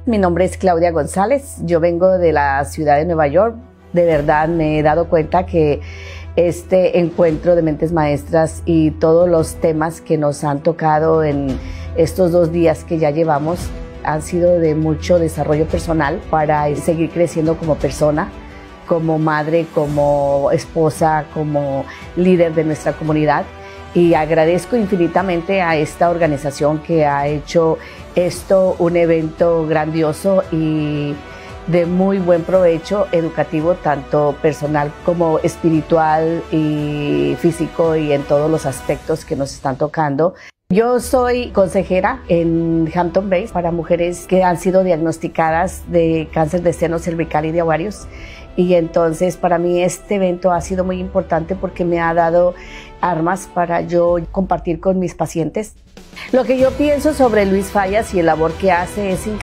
mi nombre es Claudia González, yo vengo de la ciudad de Nueva York. De verdad me he dado cuenta que este encuentro de mentes maestras y todos los temas que nos han tocado en estos 2 días que ya llevamos han sido de mucho desarrollo personal para seguir creciendo como persona, como madre, como esposa, como líder de nuestra comunidad. Y agradezco infinitamente a esta organización que ha hecho esto un evento grandioso y de muy buen provecho educativo, tanto personal como espiritual y físico, y en todos los aspectos que nos están tocando. Yo soy consejera en Hampton Bays para mujeres que han sido diagnosticadas de cáncer de seno cervical y de ovarios. Y entonces para mí este evento ha sido muy importante porque me ha dado armas para yo compartir con mis pacientes. Lo que yo pienso sobre Luis Fallas y el labor que hace es